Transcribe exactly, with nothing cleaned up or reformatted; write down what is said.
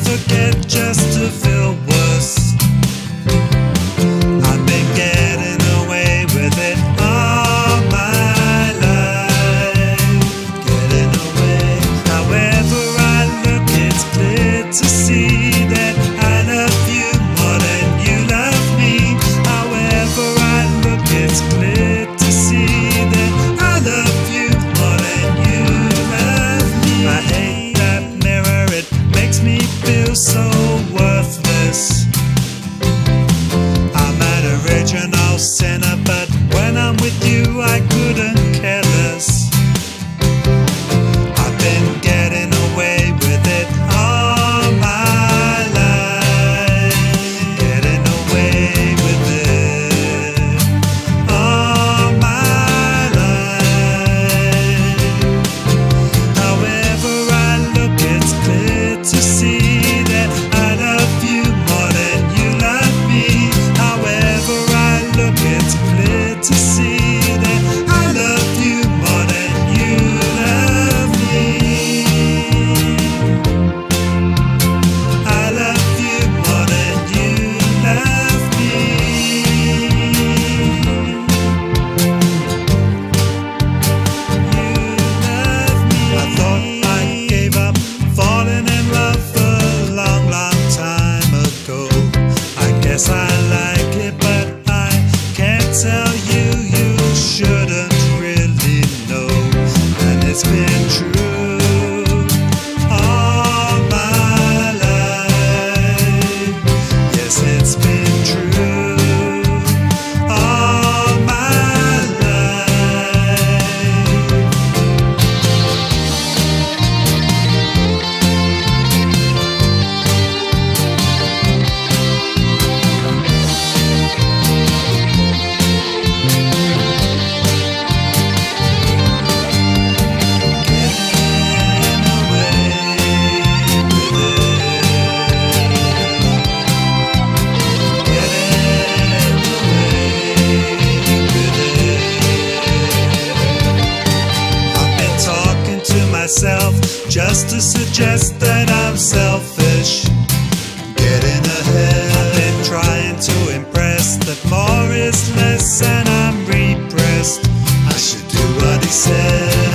forget just to feel worse. I've been getting away with it all my life, getting away. However I look, it's clear to see that I love you more than you love me. However I look, it's clear to see that I love you more than you love me. I hate that mirror, it makes me feel so worthless. I'm an original sinner, but when I'm with you I couldn't care less. I've been getting away with it all my life, getting away with it all my life. However I look, it's clear to see that I love you more than you love me. However I look, it's clear to see that I love you more than you love me. I love you more than you love me. You love me. I thought I gave up falling in love a long, long time ago. I guess I like it, but I can't tell you, you shouldn't really know. And it's been true all my life. Yes, it's been true all my life. Myself just to suggest that I'm selfish, getting ahead. I've been trying to impress that more is less and I'm repressed. I should do what he said.